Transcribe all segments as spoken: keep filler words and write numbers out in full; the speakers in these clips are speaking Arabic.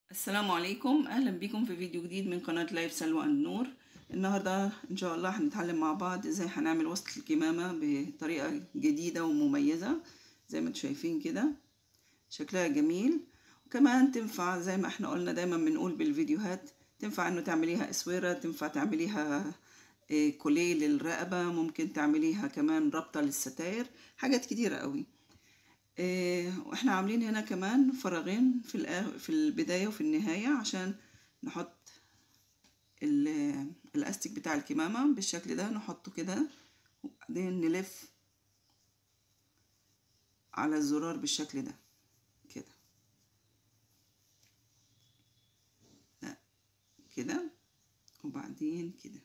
السلام عليكم، اهلا بكم في فيديو جديد من قناة لايف سلوى النور. النهاردة ان شاء الله هنتعلم مع بعض ازاي هنعمل وصلة الكمامة بطريقة جديدة ومميزة. زي ما انتم شايفين كده شكلها جميل، وكمان تنفع زي ما احنا قلنا دايما بنقول بالفيديوهات، تنفع انه تعمليها اسورة، تنفع تعمليها كوليه للرقبة، ممكن تعمليها كمان ربطة للستاير، حاجات كتيرة قوي. واحنا عاملين هنا كمان فراغين في في البداية وفي النهاية عشان نحط الاستيك بتاع الكمامة بالشكل ده، نحطه كده وبعدين نلف على الزرار بالشكل ده كده كده، وبعدين كده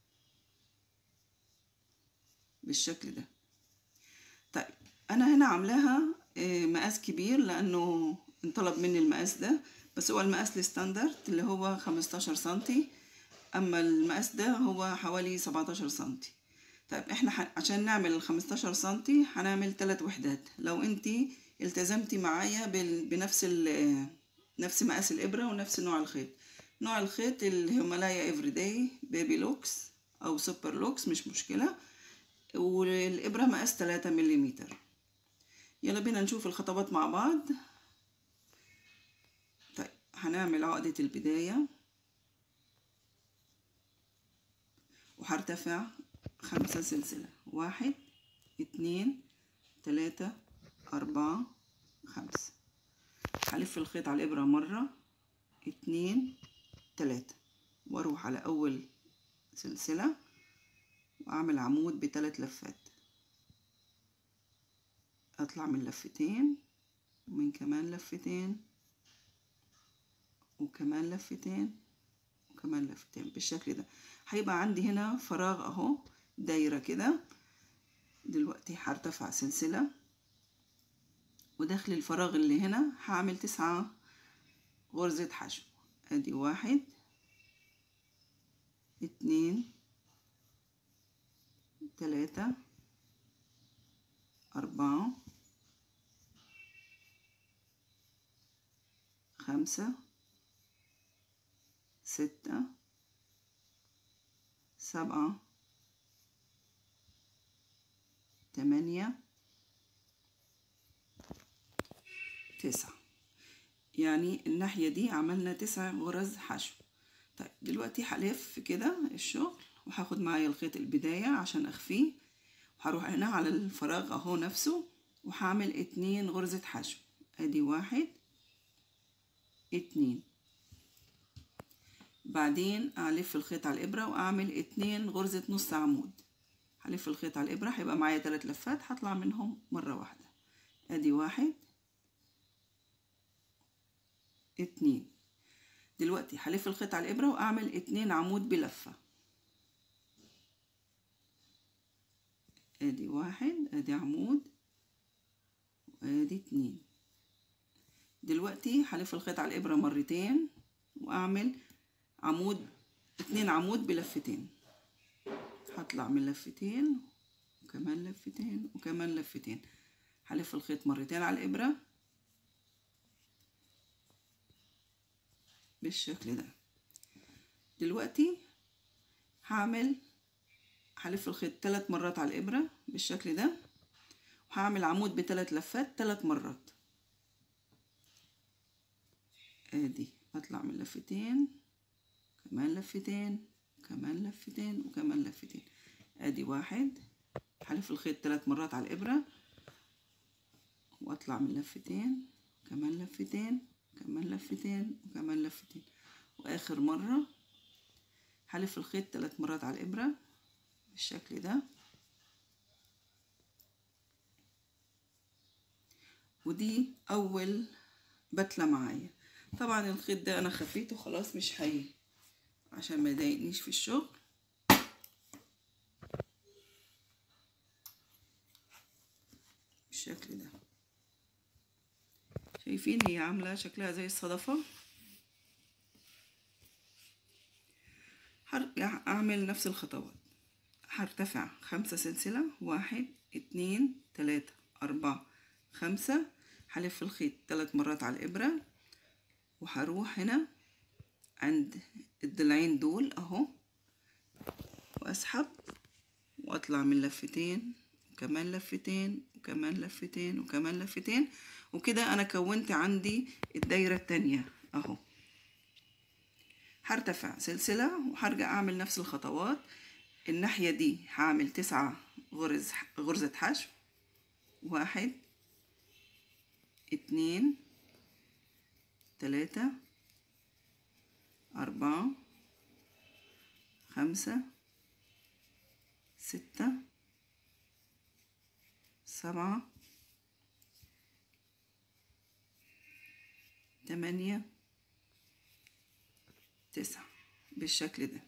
بالشكل ده. طيب انا هنا عاملاها مقاس كبير لانه انطلب مني المقاس ده، بس هو المقاس الستاندرد اللي هو خمستاشر سنتي، اما المقاس ده هو حوالي سبعتاشر سنتي. طيب احنا ح... عشان نعمل الخمستاشر سنتي هنعمل ثلاث وحدات. لو انتي التزمتي معايا بال... بنفس ال... نفس مقاس الابره ونفس نوع الخيط. نوع الخيط الهيمالايا افريداي بيبي لوكس او سوبر لوكس مش مشكله، والابره مقاس ثلاثة ملم. يلا بينا نشوف الخطوات مع بعض. طيب هنعمل عقدة البداية وهرتفع خمسة سلسلة، واحد اتنين تلاتة أربعة خمسة. هلف الخيط على الإبرة مرة اتنين تلاتة، واروح على أول سلسلة وأعمل عمود بثلاث لفات، أطلع من لفتين ومن كمان لفتين وكمان لفتين وكمان لفتين بالشكل ده. هيبقى عندي هنا فراغ اهو دايرة كده. دلوقتي هرتفع سلسلة وداخل الفراغ اللي هنا هعمل تسعة غرزة حشو. ادي واحد اتنين تلاتة أربعة خمسة ستة سبعة تمانية تسعة، يعني الناحية دي عملنا تسع غرز حشو. طيب دلوقتي هلف كده الشغل وهاخد معايا الخيط البداية عشان اخفيه، وهروح هنا على الفراغ اهو نفسه وهعمل اتنين غرزة حشو. ادي واحد اتنين، بعدين الف الخيط على الابرة واعمل اتنين غرزة نص عمود. هلف الخيط على الابرة هيبقى معايا تلات لفات هطلع منهم مرة واحدة. ادي واحد اتنين. دلوقتي هلف الخيط على الابرة واعمل اتنين عمود بلفة. ادي واحد، ادي عمود، وادي اتنين. دلوقتي هلف الخيط على الابرة مرتين واعمل عمود، اتنين عمود بلفتين. هطلع من لفتين وكمان لفتين وكمان لفتين. هلف الخيط مرتين على الابرة بالشكل ده. دلوقتي هعمل هلف الخيط ثلاث مرات على الابرة بالشكل ده، وهعمل عمود بثلاث لفات ثلاث مرات. ادي اطلع من لفتين كمان لفتين كمان لفتين وكمان لفتين. ادي واحد، هلف الخيط ثلاث مرات على الابرة واطلع من لفتين كمان لفتين كمان لفتين وكمان لفتين، واخر مرة هلف الخيط ثلاث مرات على الابرة بالشكل ده. ودي اول بتلة معايا. طبعا الخيط ده انا خفيته خلاص مش هي عشان ما يضايقنيش في الشغل. بالشكل ده شايفين هي عاملة شكلها زي الصدفة. هرجع اعمل نفس الخطوات. هرتفع خمسة سلسلة، واحد اتنين تلاتة أربعة خمسة. هلف الخيط ثلاث مرات على الإبرة وهروح هنا عند الضلعين دول اهو، واسحب واطلع من لفتين وكمان لفتين وكمان لفتين وكمان لفتين، وكده انا كونت عندي الدايرة التانية اهو. هرتفع سلسلة وهرجع اعمل نفس الخطوات. الناحية دي هعمل تسعة غرز غرزة حشو، واحد اتنين تلاتة أربعة خمسة ستة سبعة تمانية تسعة بالشكل ده.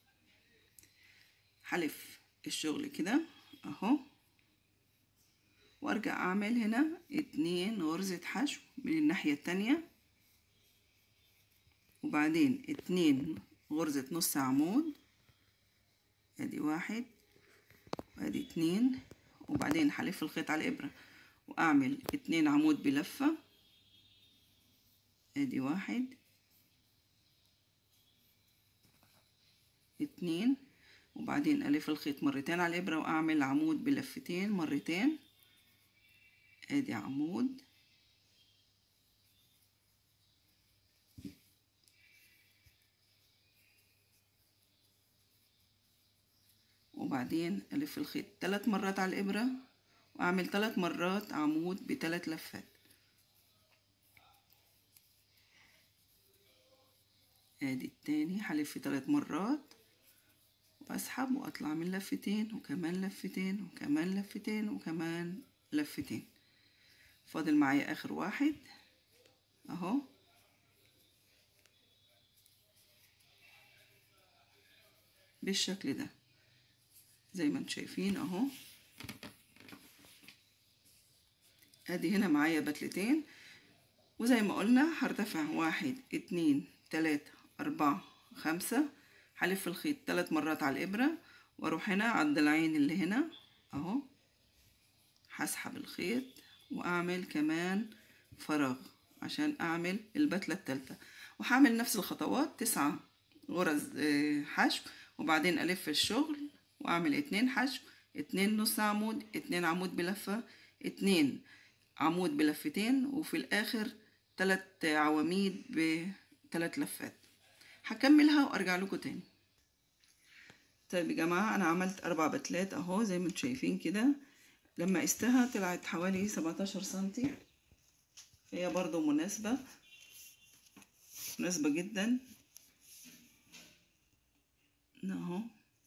هلف الشغل كده اهو، وارجع اعمل هنا اتنين غرزة حشو من الناحية التانية، وبعدين اتنين غرزة نص عمود، ادي واحد وادي اتنين، وبعدين هلف الخيط على الابرة واعمل اتنين عمود بلفة، ادي واحد اتنين، وبعدين الف الخيط مرتين على الابرة واعمل عمود بلفتين مرتين، ادي عمود، وبعدين الف الخيط ثلاث مرات على الابرة واعمل ثلاث مرات عمود بثلاث لفات، ادي التاني هلف ثلاث مرات واسحب واطلع من لفتين وكمان لفتين وكمان لفتين وكمان لفتين. فاضل معايا اخر واحد اهو، بالشكل ده زي ما انتم شايفين اهو. ادي هنا معايا بتلتين، وزي ما قلنا هرتفع واحد اتنين تلاتة اربعة خمسة، هلف الخيط ثلاث مرات على الابرة واروح هنا على الضلعين اللي هنا اهو، هسحب الخيط واعمل كمان فراغ عشان اعمل البتلة التالتة، وهعمل نفس الخطوات تسعة غرز حشو، وبعدين الف الشغل واعمل اتنين حشو، اتنين نص عمود، اتنين عمود بلفة، اتنين عمود بلفتين، وفي الاخر تلات عواميد بتلات لفات. هكملها وارجع لكم تاني. طيب يا جماعة، انا عملت اربع بتلات اهو زي ما انتم شايفين كده. لما قستها طلعت حوالي سبعتاشر سنتي، هي برضو مناسبة مناسبة جدا اهو.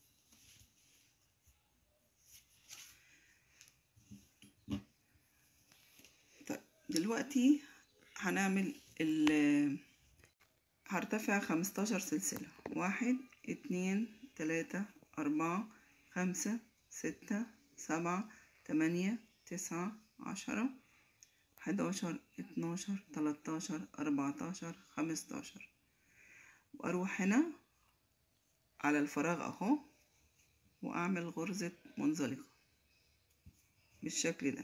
طيب دلوقتي هنعمل ال هرتفع خمستاشر سلسلة، واحد اتنين تلاتة اربعة خمسة ستة سبعة تمانية تسعة عشرة حداشر اتناشر تلاتاشر اربعتاشر خمستاشر، واروح هنا على الفراغ اهو واعمل غرزة منزلقة بالشكل ده.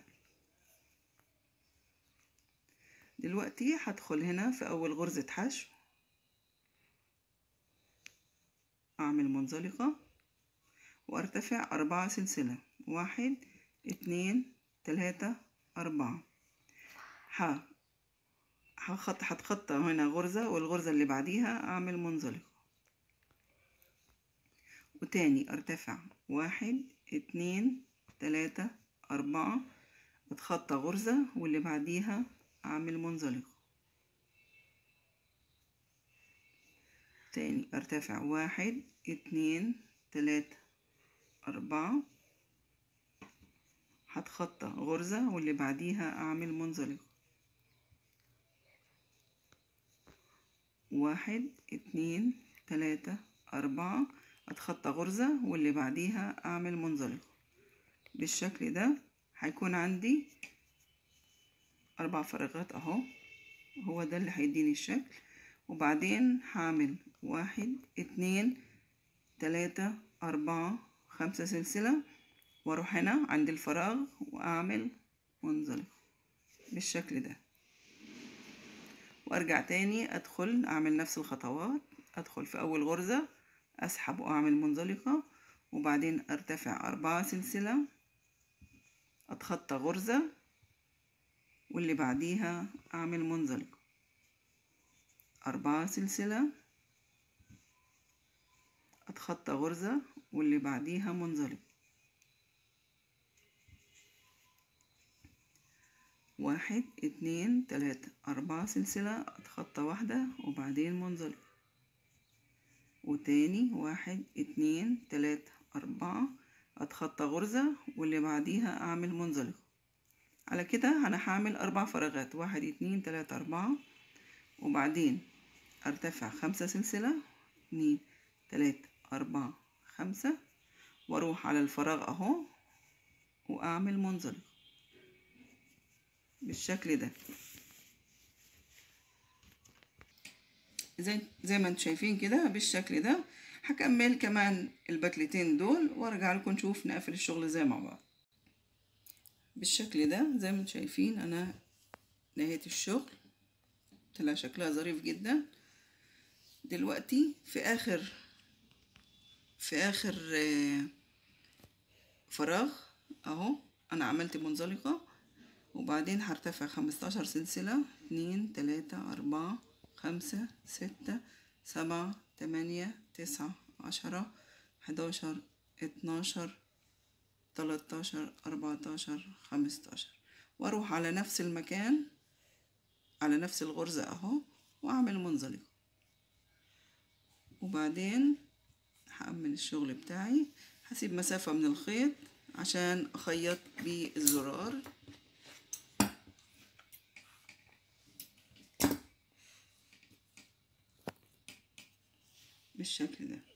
دلوقتي هدخل هنا في اول غرزة حشو، اعمل منزلقة وارتفع اربعة سلسلة، واحد اتنين تلاتة اربعة، ه هخط هتخطى هنا غرزة والغرزة اللي بعديها اعمل منزلقة، وتاني ارتفع واحد اتنين تلاتة اربعة، اتخطى غرزة واللي بعديها اعمل منزلقة، تاني ارتفع واحد اتنين تلاتة اربعة، هتخطى غرزة واللي بعديها اعمل منزلقة، واحد اتنين تلاتة اربعة، اتخطى غرزة واللي بعديها اعمل منزلقة بالشكل ده. هيكون عندي اربع فراغات اهو، هو ده اللي هيديني الشكل. وبعدين هعمل واحد اتنين تلاتة اربعة خمسة سلسلة، واروح هنا عند الفراغ واعمل منزلقة بالشكل ده، وارجع تاني ادخل اعمل نفس الخطوات. ادخل في اول غرزة اسحب واعمل منزلقة، وبعدين ارتفع اربعة سلسلة، اتخطى غرزة، واللي بعديها اعمل منزلقة، اربعة سلسلة، اتخطى غرزة، واللي بعديها منزلقة، واحد اتنين تلاتة اربعة سلسلة، اتخطى واحدة وبعدين منزلقة، وتاني واحد اتنين تلاتة اربعة، اتخطى غرزة، واللي بعديها اعمل منزلقة. على كده انا هعمل اربع فراغات، واحد اتنين تلاتة اربعة، وبعدين ارتفع خمسة سلسلة، اتنين تلاتة اربعة خمسة، واروح على الفراغ اهو واعمل منزلقة بالشكل ده. زي زي ما انتم شايفين كده بالشكل ده. هكمل كمان البتلتين دول وارجع لكم نشوف نقفل الشغل ازاي مع بعض. بالشكل ده زي ما انتم شايفين انا نهيت الشغل، طلع شكلها ظريف جدا. دلوقتي في اخر في اخر فراغ اهو انا عملت منزلقة، وبعدين هرتفع خمستاشر سلسلة، اتنين تلاتة اربعة خمسة ستة سبعة تمانية تسعة عشرة حداشر اتناشر تلاتاشر اربعتاشر خمستاشر، واروح على نفس المكان على نفس الغرزة اهو واعمل منزلقة، وبعدين هأمن الشغل بتاعي. هسيب مسافة من الخيط عشان اخيط بالزرار بالشكل ده.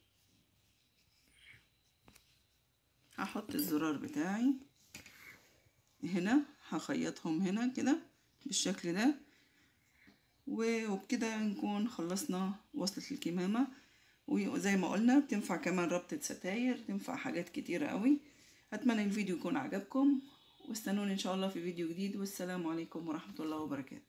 هحط الزرار بتاعي هنا، هخيطهم هنا كده بالشكل ده، وبكده نكون خلصنا وصلة الكمامة. وزي ما قلنا بتنفع كمان ربطة ستاير، تنفع حاجات كتيرة قوي. اتمنى الفيديو يكون عجبكم، واستنوني ان شاء الله في فيديو جديد، والسلام عليكم ورحمة الله وبركاته.